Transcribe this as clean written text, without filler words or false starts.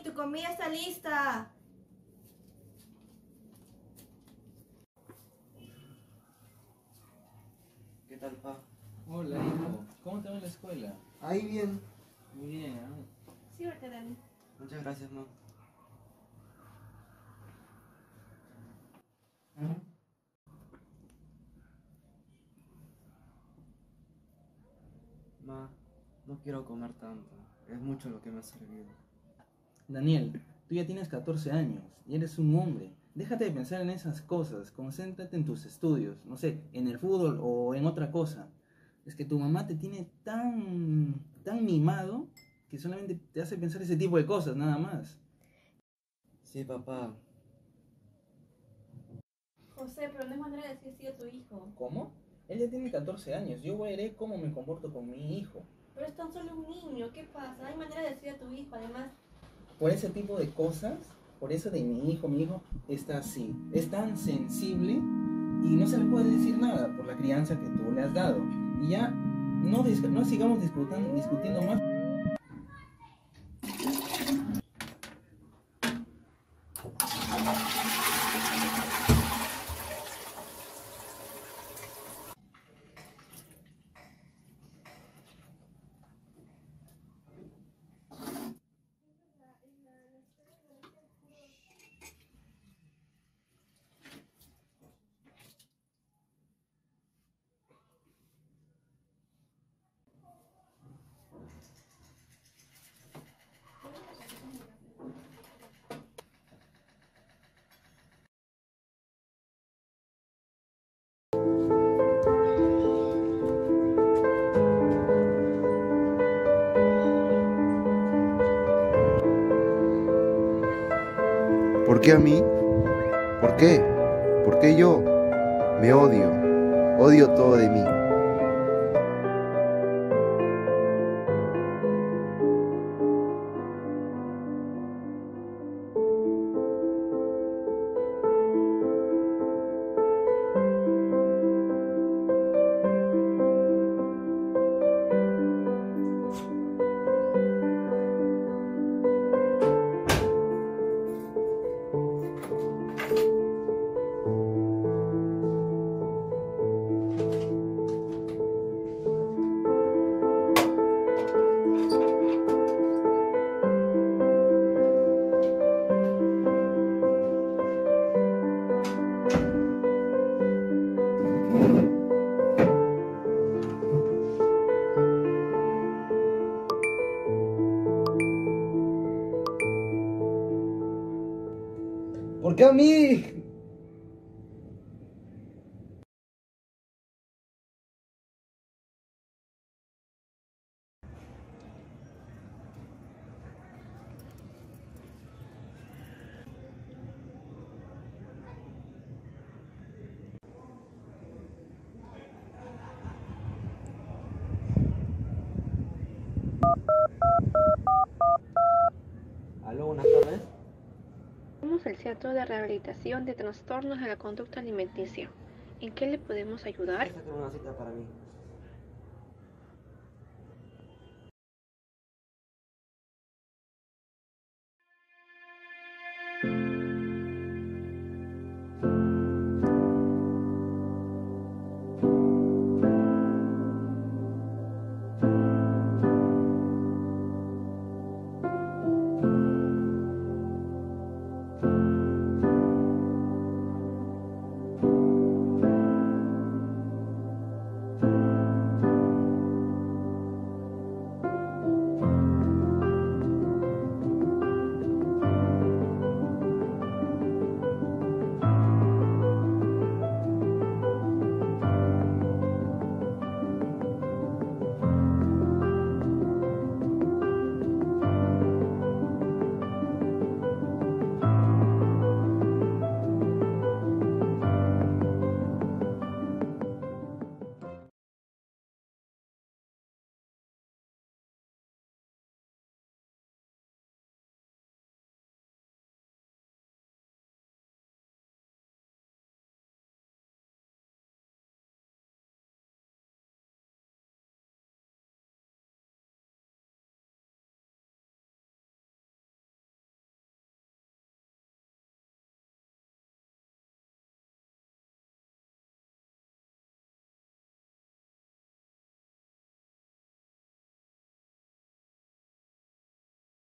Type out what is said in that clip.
tu comida está lista. ¿Qué tal, pa? Hola, hijo. ¿Cómo te va en la escuela? Ahí bien. Muy bien, Sírvete, Dani. Muchas gracias, ma. Ma, no quiero comer tanto. Es mucho lo que me ha servido. Daniel, tú ya tienes 14 años y eres un hombre. Déjate de pensar en esas cosas. Concéntrate en tus estudios. No sé, en el fútbol o en otra cosa. Es que tu mamá te tiene tan mimado que solamente te hace pensar ese tipo de cosas, nada más. Sí, papá. José, pero no es manera de decir sí a tu hijo. ¿Cómo? Él ya tiene 14 años. Yo veré cómo me comporto con mi hijo. Pero es tan solo un niño, ¿qué pasa? No hay manera de decir a tu hijo, además. Por ese tipo de cosas, por eso de mi hijo está así, es tan sensible y no se le puede decir nada por la crianza que tú le has dado. Y ya no sigamos discutiendo más. ¿Por qué a mí? ¿Por qué? ¿Por qué yo? Me odio. Odio todo de mí. ¿Por qué a mí? Aló, buenas tardes. Somos el Centro de Rehabilitación de Trastornos de la Conducta Alimenticia. ¿En qué le podemos ayudar? Quiero sacar una cita para mí.